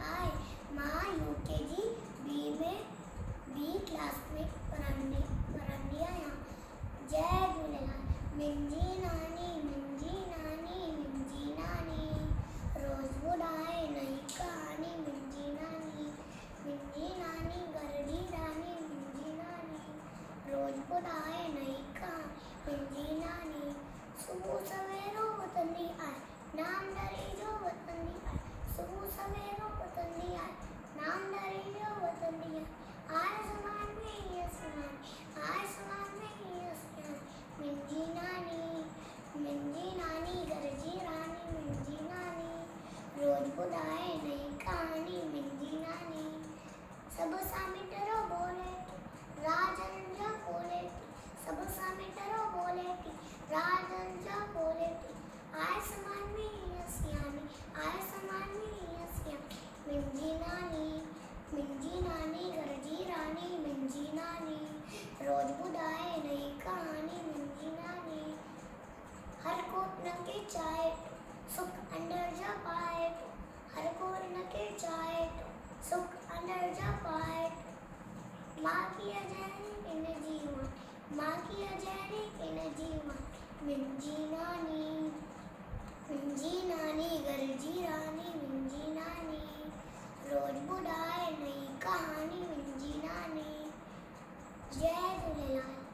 आए। मां UKG B class में पढ़ंदी आहियां। जय झूलेलाल। मुंहिंजी नानी मुंहिंजी नानी मुंहिंजी नानी रोज़ ॿुधाए नई कहानी। मुंहिंजी नानी घर जी रानी। मुंहिंजी नानी रोज़ ॿुधाए नई कहानी। मुंहिंजी नानी सुबुह सवेरो उथंदी आहे, नाम धरी जो वतंदी आहे। सुबुह सवेरो उथंदी आहे, नाम धरी जो वतंदी आहे। आसमान में ही आसमान, आसमान में ही आसमान। मुंहिंजी नानी घर जी रानी। मुंहिंजी नानी रोज़ ॿुधाए नई कहानी। मुंहिंजी नानी सभु सां मिठड़ो बोले थी, राजन जा बोले थी। सभु सां मिठड़ो बोले थी, राजन जा बोले थी। आसमान में ही आसमान, आसमान में ही आसमान। मुंहिंजी नानी घर जी रानी। मुंहिंजी नानी रोज़ ॿुधाए नई कहानी। मुंहिंजी नानी हर को उनखे चाहे थो, सुख अंदर जा पाए थो। हर को उनखे चाहे थो, सुख अंदर जा पाए थो। मां कीअं जहिड़ी इन जीवन, मां कीअं जहिड़ी इन जीवन। मुंहिंजी नानी घर जी रानी। मुंहिंजी नानी रोज़ ॿुधाए नई कहानी। मुंहिंजी नानी। जय झूलेलाल।